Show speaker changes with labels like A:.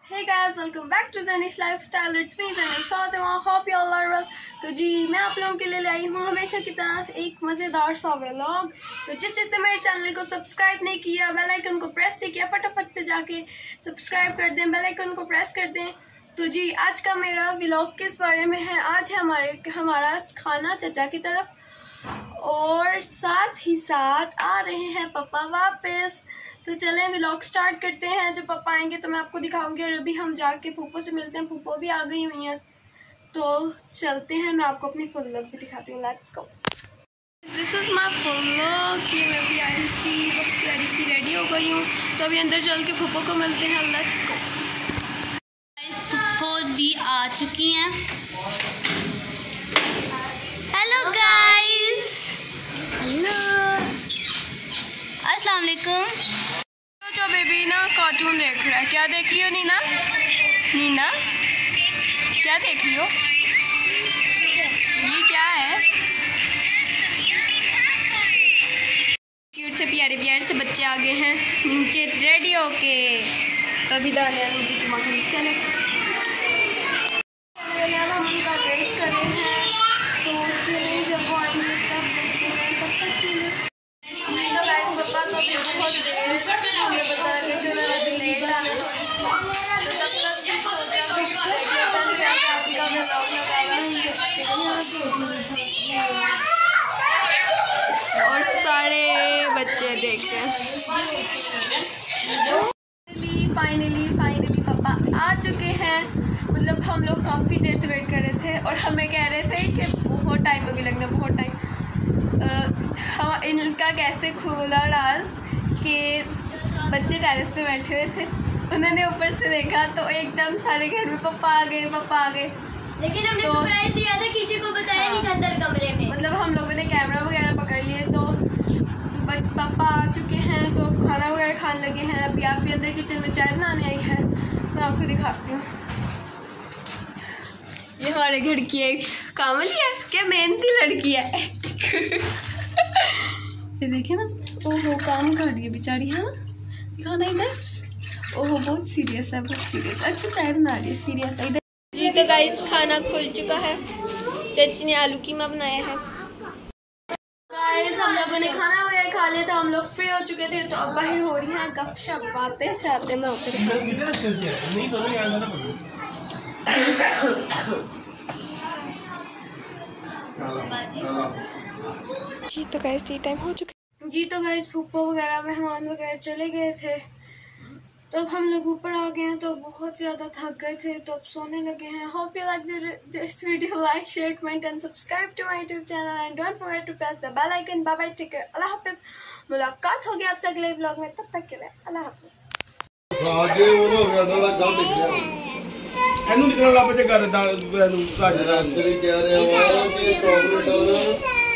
A: Hey guys, welcome back to Zanish Lifestyle. It's me Zanish Fatima. Hope you all are well. तो जी मैं आप लोगों के लिए लाई हूँ हमेशा की तरह एक मज़ेदार सा व्लॉग। तो जिसने मेरे चैनल को सब्सक्राइब नहीं किया, बेल आइकन को प्रेस नहीं किया, फटाफट से जाके सब्सक्राइब कर दें, बेल आइकन को प्रेस कर दें। तो जी आज का मेरा व्लॉग किस बारे में है? आज है हमारा खाना चचा की तरफ और साथ ही साथ आ रहे हैं पापा वापस। तो चलें व्लॉग स्टार्ट करते हैं। जब पापा आएंगे तो मैं आपको दिखाऊंगी और अभी हम जाके फूफो से मिलते हैं। फूफो भी आ गई हुई हैं तो चलते हैं, मैं आपको अपनी फुल लुक भी दिखाती हूँ। Let's go. This is my full look. ये मैं प्यारी सी रेडी हो गई हूँ तो अभी अंदर चल के फूफो को मिलते हैं। Let's go.
B: फूफो भी आ चुकी हैं। Hello guys.
A: हेलो,
B: अस्सलाम वालेकुम।
A: जो बेबी ना कार्टून देख रहा है। क्या देख रही हो नीना? नीना क्या देख रही हो? ये क्या है? क्यूट से प्यारे से बच्चे आ गए हैं नीचे रेडी होके। तो अभी दानिया मुझे जुमा के नीचे चले हम उनका वेट कर रहे हैं। तो चलिए जब वो आएंगे तब देखते हैं। तब तक के लिए तो गाइस पापा तो अभी बहुत देर मुझे बता रहे थे मैं अभी लेट आ रही हूँ। तो तब तक भी सोचा और सारे बच्चे देखते हैं। फाइनली पापा आ चुके हैं। मतलब हम लोग काफ़ी देर से वेट कर रहे थे और हमें कह रहे थे कि बहुत टाइम अभी लगना, बहुत टाइम। हाँ, इनका कैसे खुला राज कि बच्चे टेरेस पे बैठे हुए थे, उन्होंने ऊपर से देखा तो एकदम सारे घर में पापा आ गए।
B: लेकिन हमने सरप्राइज दिया था, किसी को बताया नहीं था अंदर कमरे में।
A: मतलब हम लोगों ने कैमरा वगैरह पकड़ लिए तो पापा आ चुके हैं तो खाना वगैरह खाने लगे हैं। अभी आप भी अंदर किचन में चाय बनाने आई है, मैं आपको दिखाती हूँ। ये हमारे घर की एक कामली है, क्या मेहनती लड़की है। ये देखिए ना, ओहो काम कर रही है बेचारी, है ना? दिखाना इधर। ओहो बहुत सीरियस है, बहुत सीरियस। अच्छा चाय बना रही है, सीरियस है। इधर जी तो गाइस खाना खुल चुका है। चाची ने आलू कीमा बनाया है। गाइस हम लोगों ने खाना वगैरह खा लिया था, हम लोग फ्री हो चुके थे। तो अब बाहर हो रही हैं गपशप, बातें शाते में होते जी। तो गाइस टी टाइम हो चुका जी। तो गाइस फूफो वगैरह मेहमान वगैरह चले गए थे तो अब हम लोग ऊपर आ गए हैं। तो बहुत ज़्यादा थक गए थे तो अब सोने लगे हैं। Hope you like this video, like share comment and subscribe to my YouTube channel and don't forget to press the bell icon. Bye bye, take care, Allah हाफिज़। मुलाकात होगी आपसे अगले व्लॉग में, तब तक के लिए अल्लाह हाफिज़।
C: ਇਹਨੂੰ ਨਿਕਲਣ ਲੱਗ ਪਏ ਘਰ ਦਾ ਇਹਨੂੰ ਰਾਜ ਰਾਜ ਕਹ ਰਹੇ ਹੋ ਕਿ ਪ੍ਰੋਬਲਮ